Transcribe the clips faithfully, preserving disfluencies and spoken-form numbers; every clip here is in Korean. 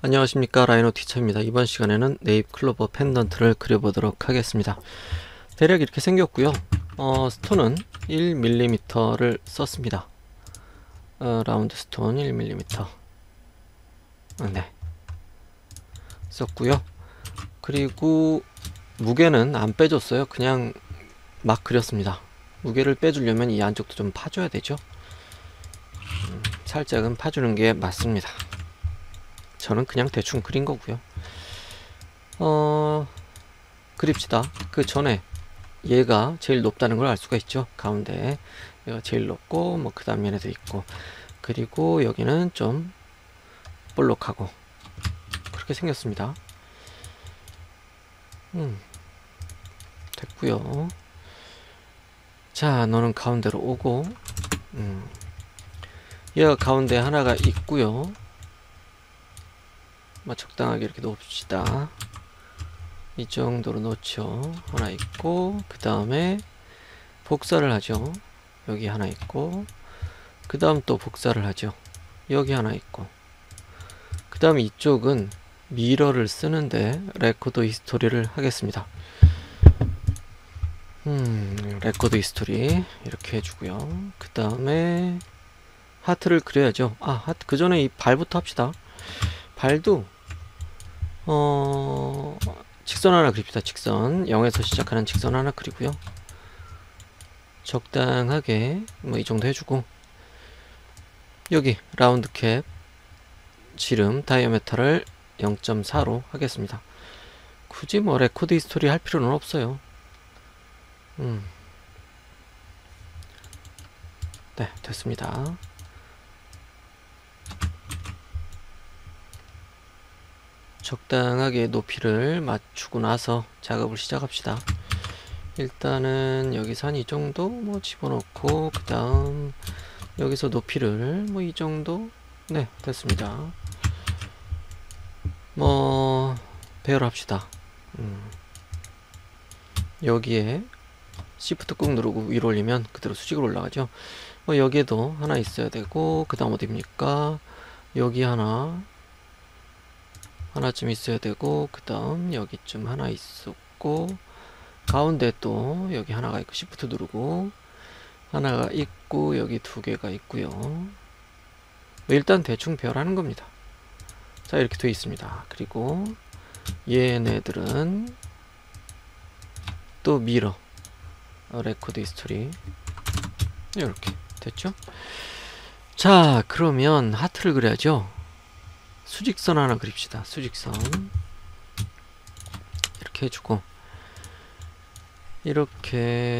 안녕하십니까, 라이노 티처입니다. 이번 시간에는 네잎 클로버 펜던트를 그려보도록 하겠습니다. 대략 이렇게 생겼고요. 어, 스톤은 일 밀리미터를 썼습니다. 어, 라운드 스톤 일 밀리미터 네, 썼고요. 그리고 무게는 안 빼줬어요. 그냥 막 그렸습니다. 무게를 빼주려면 이 안쪽도 좀 파줘야 되죠. 음, 살짝은 파주는 게 맞습니다. 저는 그냥 대충 그린 거고요. 어, 그립시다. 그 전에 얘가 제일 높다는 걸 알 수가 있죠. 가운데 얘가 제일 높고 뭐 그 다음 얘네도 있고, 그리고 여기는 좀 볼록하고 그렇게 생겼습니다. 음, 됐고요. 자, 너는 가운데로 오고, 음, 얘가 가운데 하나가 있고요. 뭐 적당하게 이렇게 놓읍시다. 이 정도로 놓죠. 하나 있고, 그 다음에 복사를 하죠. 여기 하나 있고, 그 다음 또 복사를 하죠. 여기 하나 있고, 그 다음 이쪽은 미러를 쓰는데 레코드 히스토리를 하겠습니다. 음, 레코드 히스토리 이렇게 해주고요. 그 다음에 하트를 그려야죠. 아, 하트 그 전에 이 발부터 합시다. 발도 어 직선 하나 그립시다. 직선 영에서 시작하는 직선 하나 그리고요. 적당하게 뭐 이 정도 해주고, 여기 라운드 캡 지름 다이어메터를 영 점 사로 하겠습니다. 굳이 뭐 레코드 히스토리 할 필요는 없어요. 음. 네, 됐습니다. 적당하게 높이를 맞추고 나서 작업을 시작합시다. 일단은 여기서 한 이 정도 뭐 집어넣고, 그 다음 여기서 높이를 뭐 이 정도. 네, 됐습니다. 뭐 배열합시다. 음. 여기에 시프트 꾹 누르고 위로 올리면 그대로 수직으로 올라가죠. 뭐 여기에도 하나 있어야 되고, 그 다음 어디입니까? 여기 하나 하나쯤 있어야 되고, 그 다음 여기쯤 하나 있었고, 가운데 또 여기 하나가 있고, 시프트 누르고 하나가 있고, 여기 두 개가 있고요. 일단 대충 배열하는 겁니다. 자, 이렇게 되어 있습니다. 그리고 얘네들은 또 미러, 레코드 히스토리 이렇게 됐죠. 자, 그러면 하트를 그려야죠. 수직선 하나 그립시다. 수직선 이렇게 해주고, 이렇게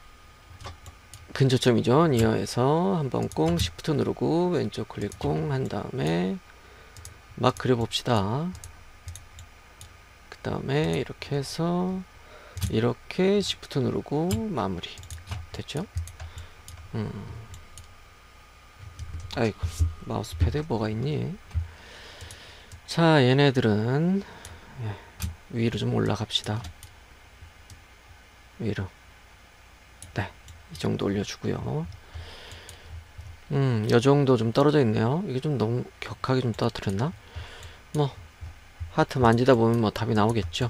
근접점이죠. 니어에서 한번 꽁 시프트 누르고 왼쪽 클릭 꽁 한 다음에 막 그려봅시다. 그 다음에 이렇게 해서 이렇게 시프트 누르고 마무리. 됐죠? 음. 아이고, 마우스 패드에 뭐가 있니? 자, 얘네들은 위로 좀 올라갑시다. 위로. 네, 이 정도 올려주고요. 음, 요 정도 좀 떨어져 있네요. 이게 좀 너무 격하게 좀 떨어뜨렸나? 뭐 하트 만지다 보면 뭐 답이 나오겠죠.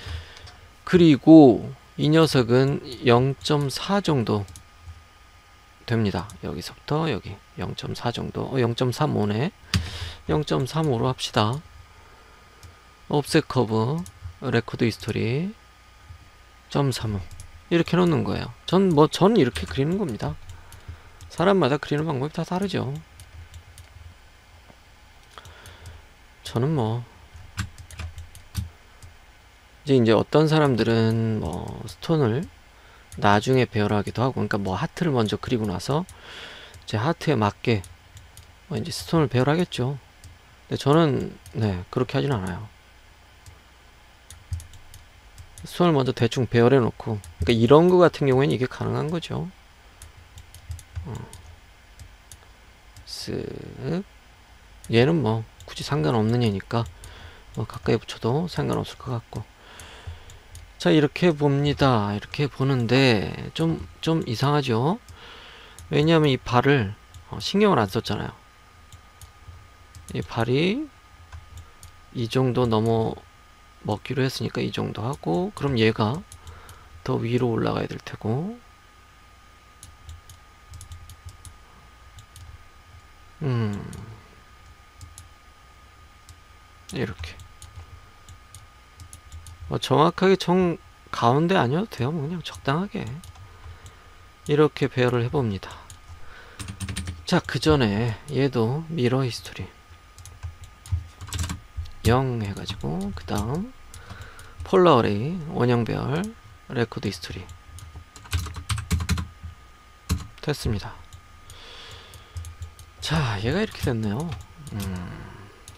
그리고 이 녀석은 영 점 사 정도 됩니다. 여기서부터 여기 영 점 사 정도. 어, 영 점 삼오네. 영 점 삼오로 합시다. 옵셋 커브, 레코드 히스토리 점 삼오 이렇게 놓는 거예요. 전 뭐 전 이렇게 그리는 겁니다. 사람마다 그리는 방법이 다 다르죠. 저는 뭐 이제 이제 어떤 사람들은 뭐 스톤을 나중에 배열하기도 하고, 그러니까 뭐 하트를 먼저 그리고 나서 제 하트에 맞게 뭐 이제 스톤을 배열하겠죠. 근데 저는 네, 그렇게 하진 않아요. 스톤을 먼저 대충 배열해 놓고, 그러니까 이런 거 같은 경우에는 이게 가능한 거죠. 어. 쓱. 얘는 뭐 굳이 상관없는 얘니까 뭐 가까이 붙여도 상관없을 것 같고. 자, 이렇게 봅니다. 이렇게 보는데 좀, 좀 이상하죠? 왜냐하면 이 발을 어, 신경을 안 썼잖아요. 이 발이 이 정도 넘어 먹기로 했으니까 이 정도 하고, 그럼 얘가 더 위로 올라가야 될 테고, 음 이렇게 뭐 정확하게 정 가운데 아니어도 돼요. 뭐 그냥 적당하게 이렇게 배열을 해봅니다. 자, 그 전에 얘도 미러 히스토리 영 해가지고, 그 다음 폴라 어레이 원형 배열 레코드 히스토리 됐습니다. 자, 얘가 이렇게 됐네요. 음,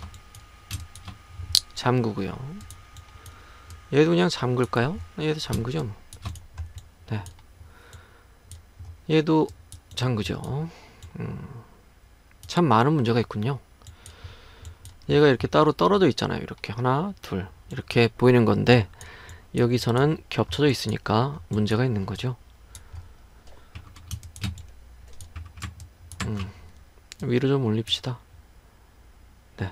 잠그고요. 얘도 그냥 잠글까요? 얘도 잠그죠 뭐. 네, 얘도 잠그죠. 음, 참 많은 문제가 있군요. 얘가 이렇게 따로 떨어져 있잖아요. 이렇게 하나 둘 이렇게 보이는 건데, 여기서는 겹쳐져 있으니까 문제가 있는 거죠. 음, 위로 좀 올립시다. 네,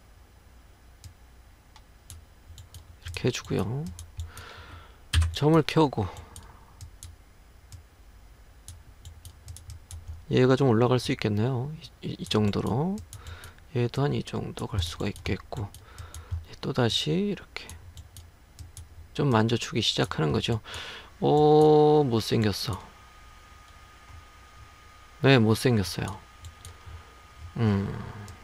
이렇게 해주고요. 점을 켜고 얘가 좀 올라갈 수 있겠네요. 이, 이 정도로. 얘도 한 이 정도 갈 수가 있겠고, 또다시 이렇게 좀 만져주기 시작하는 거죠. 오, 못생겼어. 네, 못생겼어요. 음,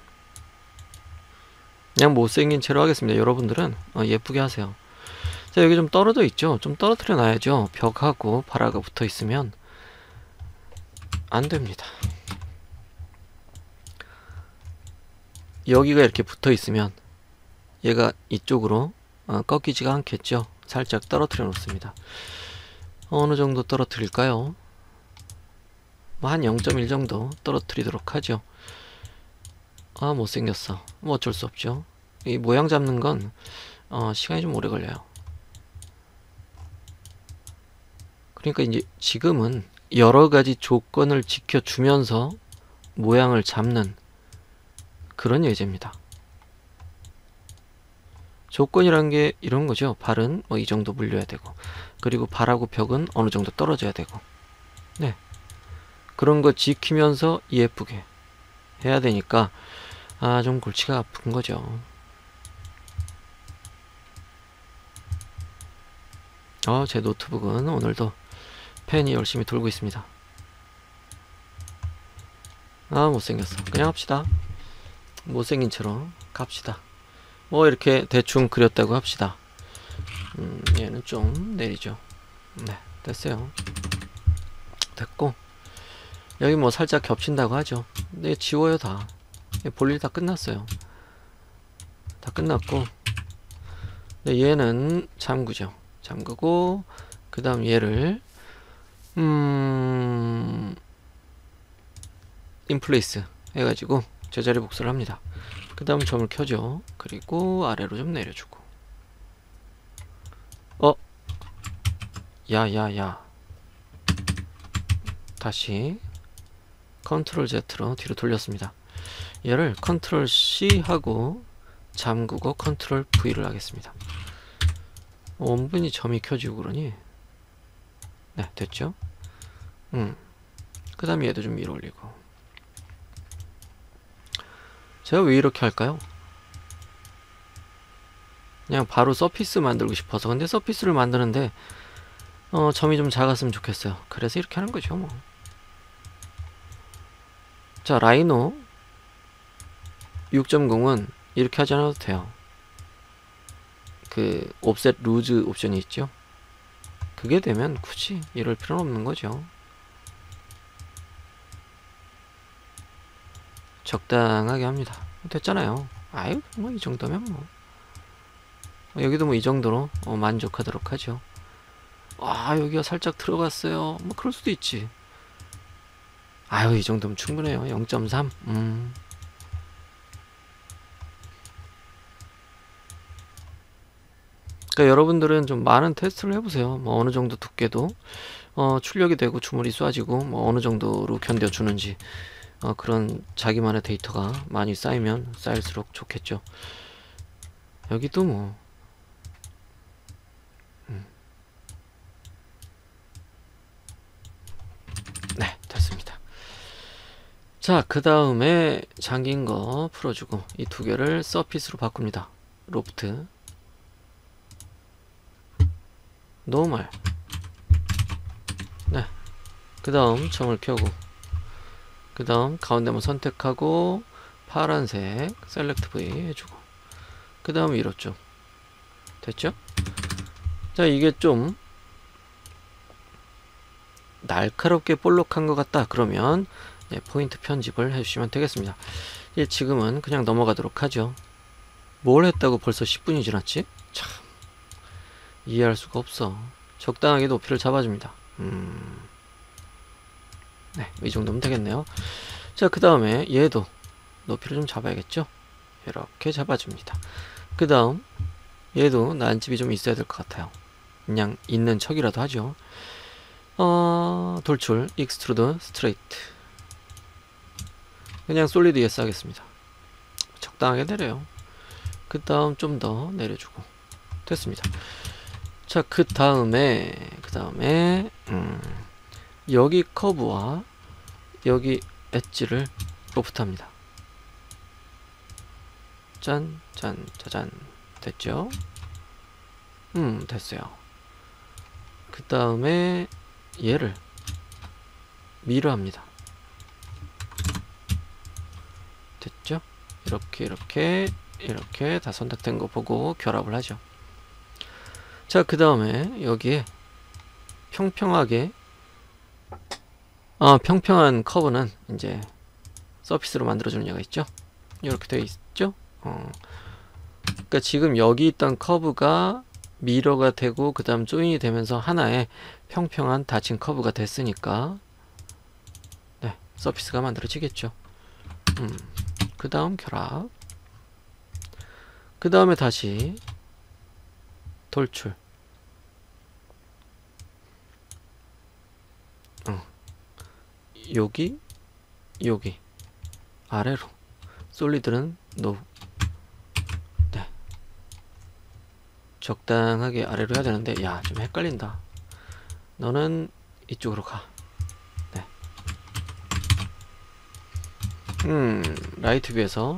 그냥 못생긴 채로 하겠습니다. 여러분들은 어, 예쁘게 하세요. 자, 여기 좀 떨어져 있죠? 좀 떨어뜨려 놔야죠. 벽하고 바라가 붙어 있으면 안 됩니다. 여기가 이렇게 붙어 있으면 얘가 이쪽으로 어, 꺾이지가 않겠죠. 살짝 떨어뜨려 놓습니다. 어느 정도 떨어뜨릴까요? 뭐 한 영 점 일 정도 떨어뜨리도록 하죠. 아, 못생겼어. 뭐 어쩔 수 없죠. 이 모양 잡는 건 어, 시간이 좀 오래 걸려요. 그러니까 이제 지금은 여러 가지 조건을 지켜주면서 모양을 잡는 그런 예제입니다. 조건이란 게 이런 거죠. 발은 뭐 이 정도 물려야 되고, 그리고 발하고 벽은 어느 정도 떨어져야 되고, 네, 그런 거 지키면서 예쁘게 해야 되니까 아, 좀 골치가 아픈 거죠. 어, 제 노트북은 오늘도 펜이 열심히 돌고 있습니다. 아, 못생겼어. 그냥 합시다. 못생긴 채로 갑시다. 뭐 이렇게 대충 그렸다고 합시다. 음, 얘는 좀 내리죠. 네, 됐어요. 됐고, 여기 뭐 살짝 겹친다고 하죠. 근데 지워요. 다 볼일 다 끝났어요. 다 끝났고, 근데 얘는 잠그죠. 잠그고, 그 다음 얘를 음 인플레이스 해가지고 제자리 복사를 합니다. 그 다음 점을 켜죠. 그리고 아래로 좀 내려주고, 어? 야야야, 다시 컨트롤 Z로 뒤로 돌렸습니다. 얘를 컨트롤 C 하고 잠그고 컨트롤 V를 하겠습니다. 원분이 점이 켜지고 그러니 네, 됐죠? 음. 그 다음에 얘도 좀 위로 올리고. 제가 왜 이렇게 할까요? 그냥 바로 서피스 만들고 싶어서. 근데 서피스를 만드는데 어, 점이 좀 작았으면 좋겠어요. 그래서 이렇게 하는 거죠 뭐. 자, 라이노 육 점 영은 이렇게 하지 않아도 돼요. 그 옵셋 루즈 옵션이 있죠. 그게 되면 굳이 이럴 필요는 없는 거죠. 적당하게 합니다. 됐잖아요. 아유, 뭐 이 정도면 뭐 여기도 뭐 이 정도로 어, 만족하도록 하죠. 아, 여기가 살짝 들어갔어요. 뭐 그럴 수도 있지. 아유, 이 정도면 충분해요. 영 점 삼. 음. 그러니까 여러분들은 좀 많은 테스트를 해보세요. 뭐 어느 정도 두께도 어, 출력이 되고 주물이 쏴지고 뭐 어느 정도로 견뎌주는지 어, 그런 자기만의 데이터가 많이 쌓이면 쌓일수록 좋겠죠. 여기도 뭐 음. 네, 됐습니다. 자, 그 다음에 잠긴 거 풀어주고 이 두 개를 서피스로 바꿉니다. 로프트 노멀. 네, 그 다음 점을 켜고 그 다음 가운데만 선택하고 파란색 셀렉트 V 해주고 그 다음 위로 쭉 됐죠? 자, 이게 좀 날카롭게 볼록한 것 같다 그러면 네, 포인트 편집을 해주시면 되겠습니다. 예, 지금은 그냥 넘어가도록 하죠. 뭘 했다고 벌써 십 분이 지났지? 참 이해할 수가 없어. 적당하게 높이를 잡아줍니다. 음... 네, 이 정도면 되겠네요. 자, 그 다음에 얘도 높이를 좀 잡아야겠죠? 이렇게 잡아줍니다. 그 다음 얘도 난집이 좀 있어야 될 것 같아요. 그냥 있는 척이라도 하죠. 어, 돌출, 익스트루드, 스트레이트. 그냥 솔리드 예스 하겠습니다. 적당하게 내려요. 그 다음 좀 더 내려주고 됐습니다. 자, 그 다음에 그 다음에 음, 여기 커브와 여기 엣지를 로프트합니다. 짠, 짠, 짜잔. 됐죠? 음, 됐어요. 그 다음에 얘를 미러합니다. 됐죠? 이렇게 이렇게 이렇게 다 선택된 거 보고 결합을 하죠. 자, 그 다음에 여기에 평평하게 아, 평평한 커브는 이제 서피스로 만들어주는 얘가 있죠. 이렇게 되어 있죠. 어. 그러니까 지금 여기 있던 커브가 미러가 되고 그 다음 조인이 되면서 하나의 평평한 닫힌 커브가 됐으니까 네, 서피스가 만들어지겠죠. 음, 그 다음 결합. 그 다음에 다시 돌출. 어. 여기 여기 아래로 솔리드는 노. 네, 적당하게 아래로 해야 되는데 야, 좀 헷갈린다. 너는 이쪽으로 가. 네. 음, 라이트 뷰에서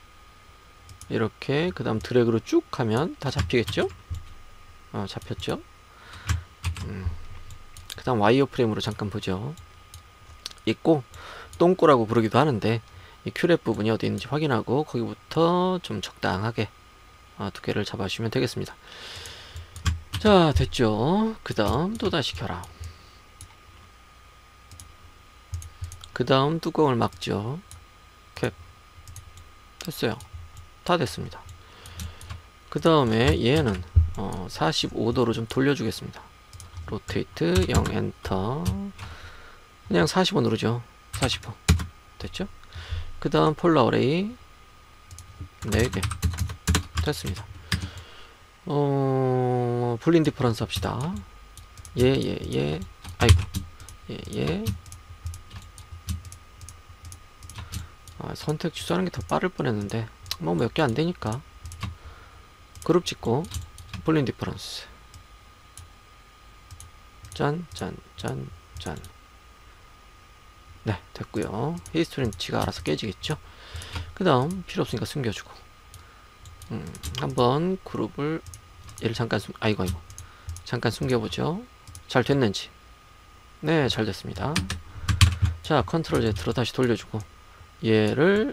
이렇게 그 다음 드래그로 쭉 하면 다 잡히겠죠? 어, 잡혔죠? 음, 그 다음 와이어 프레임으로 잠깐 보죠. 있고 똥꼬라고 부르기도 하는데 이 큐랩 부분이 어디 있는지 확인하고 거기부터 좀 적당하게 어, 두께를 잡아주시면 되겠습니다. 자, 됐죠? 그 다음 또다시 결합. 그 다음 뚜껑을 막죠. 캡. 됐어요. 다 됐습니다. 그 다음에 얘는 어, 사십오 도로 좀 돌려주겠습니다. 로테이트 영 엔터. 그냥 사십오 누르죠. 사십오. 됐죠? 그 다음 폴라 어레이 네 개. 됐습니다. 어, 불린 디퍼런스 합시다. 예, 예, 예. 아이고. 예, 예. 아, 선택 취소하는 게 더 빠를 뻔했는데 뭐 몇 개 안 되니까 그룹 찍고 불린 디퍼런스 짠, 짠, 짠, 짠. 네, 됐고요. 히스토리는 지가 알아서 깨지겠죠. 그 다음 필요 없으니까 숨겨주고 음, 한번 그룹을 얘를 잠깐 숨 아이고 아이고 잠깐 숨겨보죠. 잘 됐는지. 네, 잘 됐습니다. 자, 컨트롤 Z로 다시 돌려주고 얘를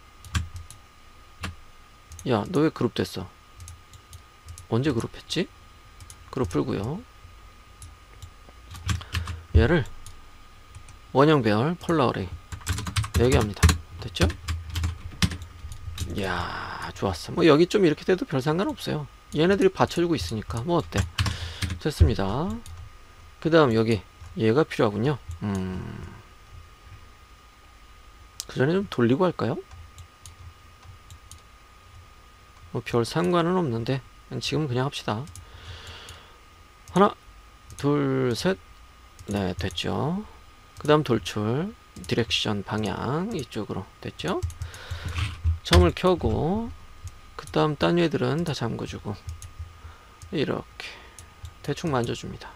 야, 너 왜 그룹 됐어? 언제 그룹 했지? 그룹 풀고요. 얘를 원형 배열 폴라 어레이 네 개 합니다. 됐죠? 이야, 좋았어. 뭐 여기 좀 이렇게 돼도 별 상관없어요. 얘네들이 받쳐주고 있으니까 뭐 어때? 됐습니다. 그 다음 여기 얘가 필요하군요. 음, 그 전에 좀 돌리고 할까요? 뭐 별 상관은 없는데 지금 그냥 합시다. 하나 둘 셋. 네, 됐죠. 그 다음 돌출 디렉션 방향 이쪽으로 됐죠. 점을 켜고 그 다음 딴 위들은 다 잠궈주고 이렇게 대충 만져줍니다.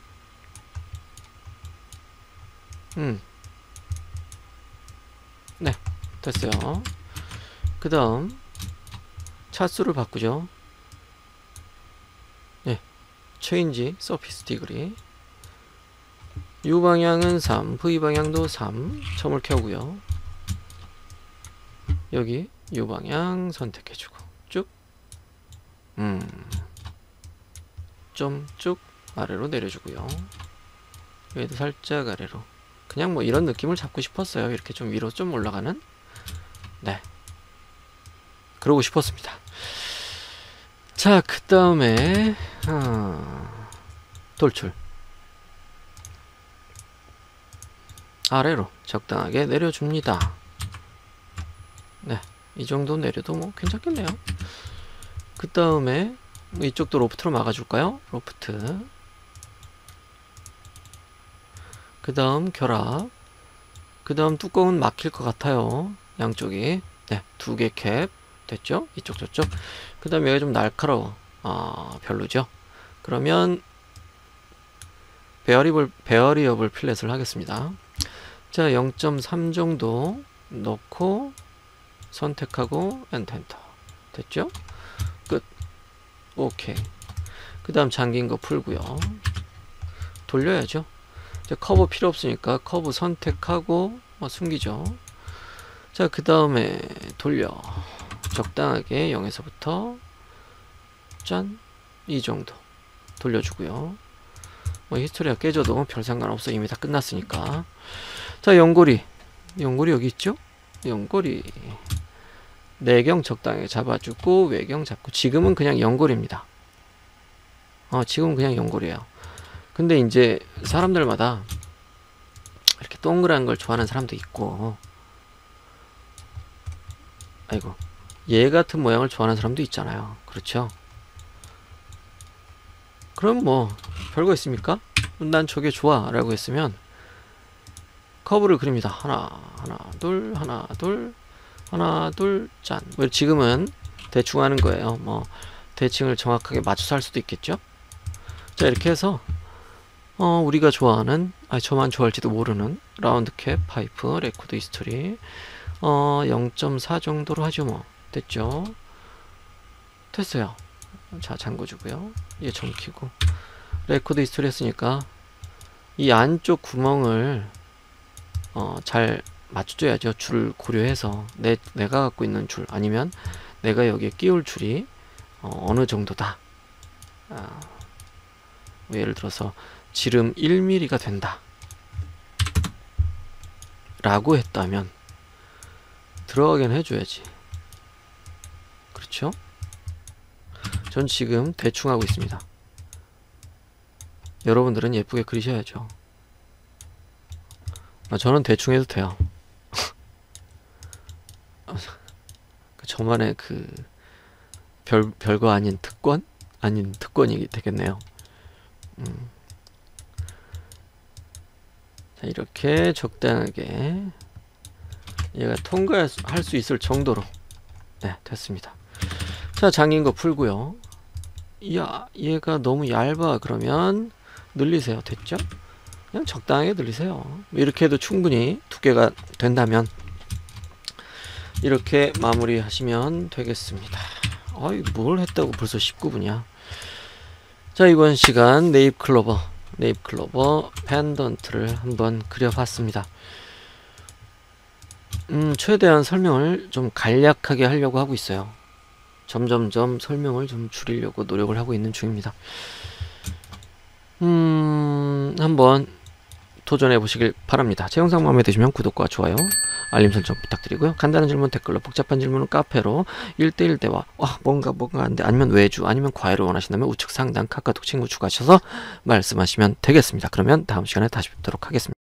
음, 네, 됐어요. 그 다음 차수를 바꾸죠. 네, 체인지 서피스 디그리. U 방향은 삼, V 방향도 삼. 점을 켜고요. 여기 U 방향 선택해주고 쭉, 음, 좀 쭉 아래로 내려주고요. 여기도 살짝 아래로. 그냥 뭐 이런 느낌을 잡고 싶었어요. 이렇게 좀 위로 좀 올라가는. 네, 그러고 싶었습니다. 자, 그 다음에 아, 돌출 아래로 적당하게 내려줍니다. 네, 이 정도 내려도 뭐 괜찮겠네요. 그 다음에 뭐 이쪽도 로프트로 막아줄까요? 로프트. 그 다음 결합. 그 다음 뚜껑은 막힐 것 같아요. 양쪽이. 네, 두 개 캡 됐죠? 이쪽 저쪽. 그 다음 여기 좀 날카로워. 아, 별로죠? 그러면 베어리블 베어리어블 필렛을 하겠습니다. 자, 영 점 삼 정도 넣고 선택하고 엔터. 됐죠? 끝. 오케이. 그 다음 잠긴 거 풀고요. 돌려야죠. 이제 커브 필요 없으니까 커브 선택하고 어, 숨기죠. 자, 그 다음에 돌려. 적당하게 영에서부터 짠, 이 정도 돌려주고요. 뭐 히스토리가 깨져도 별 상관없어. 이미 다 끝났으니까. 자, 연고리. 연고리 여기 있죠? 연고리 내경 적당하게 잡아주고 외경 잡고. 지금은 그냥 연고리입니다. 어, 지금은 그냥 연고리예요. 근데 이제 사람들마다 이렇게 동그란 걸 좋아하는 사람도 있고, 아이고, 얘 같은 모양을 좋아하는 사람도 있잖아요. 그렇죠? 그럼 뭐 별거 있습니까? 난 저게 좋아 라고 했으면 커브를 그립니다. 하나 하나 둘 하나 둘 하나 둘 짠. 뭐 지금은 대충 하는 거예요. 뭐 대칭을 정확하게 맞춰서 할 수도 있겠죠. 자, 이렇게 해서 어 우리가 좋아하는, 아 저만 좋아할지도 모르는 라운드 캡 파이프 레코드 히스토리 어 영 점 사 정도로 하죠. 뭐 됐죠? 됐어요. 자, 잠궈주고요. 얘 점키고 레코드 히스토리 했으니까 이 안쪽 구멍을 어, 잘 맞춰줘야죠. 줄을 고려해서 내, 내가 갖고 있는 줄 아니면 내가 여기에 끼울 줄이 어, 어느 정도다. 아, 뭐 예를 들어서 지름 일 밀리미터가 된다 라고 했다면 들어가긴 해줘야지. 그렇죠? 전 지금 대충 하고 있습니다. 여러분들은 예쁘게 그리셔야죠. 아, 저는 대충 해도 돼요. 저만의 그 별, 별거 아닌 특권? 아닌 특권이 되겠네요. 음. 자, 이렇게 적당하게 얘가 통과할 수 있을 정도로 네, 됐습니다. 자, 잠긴 거 풀고요. 야, 얘가 너무 얇아. 그러면 늘리세요. 됐죠? 그냥 적당하게 늘리세요. 이렇게 해도 충분히 두께가 된다면 이렇게 마무리 하시면 되겠습니다. 어이, 뭘 했다고 벌써 십구 분이야. 자, 이번 시간 네잎 클로버 네잎 클로버 펜던트를 한번 그려봤습니다. 음, 최대한 설명을 좀 간략하게 하려고 하고 있어요. 점점점 설명을 좀 줄이려고 노력을 하고 있는 중입니다. 음, 한번 도전해 보시길 바랍니다. 제 영상 마음에 드시면 구독과 좋아요, 알림 설정 부탁드리고요. 간단한 질문 댓글로, 복잡한 질문은 카페로, 일 대일 대화, 와 뭔가 뭔가 안돼, 아니면 외주, 아니면 과외를 원하신다면 우측 상단 카카오톡 친구 추가하셔서 말씀하시면 되겠습니다. 그러면 다음 시간에 다시 뵙도록 하겠습니다.